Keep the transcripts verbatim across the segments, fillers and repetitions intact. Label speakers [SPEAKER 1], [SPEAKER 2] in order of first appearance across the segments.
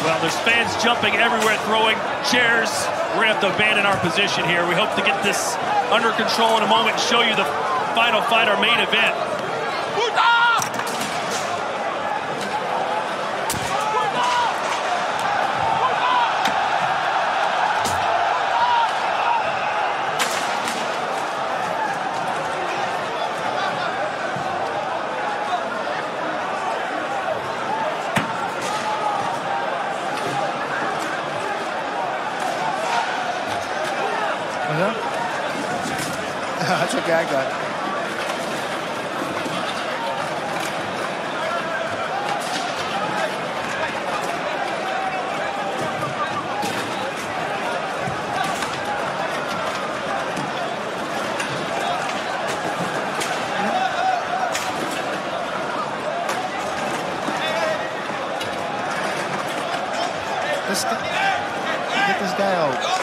[SPEAKER 1] Well, there's fans jumping everywhere, throwing chairs. We're going to have to abandon our position here. We hope to get this under control in a moment and show you the final fight, our main event.
[SPEAKER 2] That's okay, I got it. Let's get this guy out.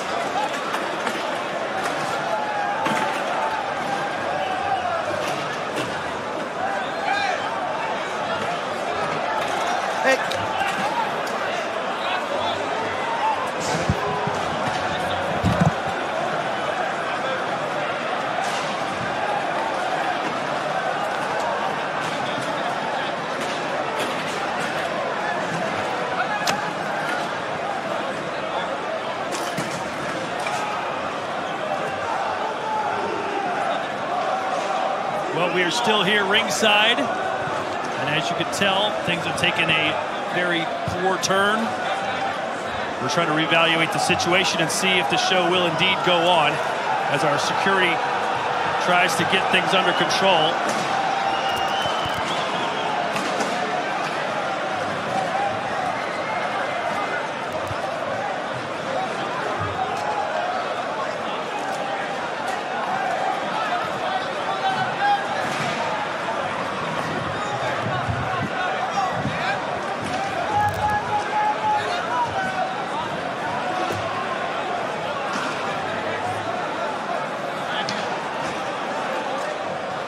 [SPEAKER 1] Well, we are still here ringside, and as you can tell, things have taken a very poor turn. We're trying to reevaluate the situation and see if the show will indeed go on as our security tries to get things under control.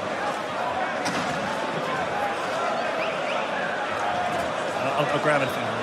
[SPEAKER 1] I'll, I'll grab it.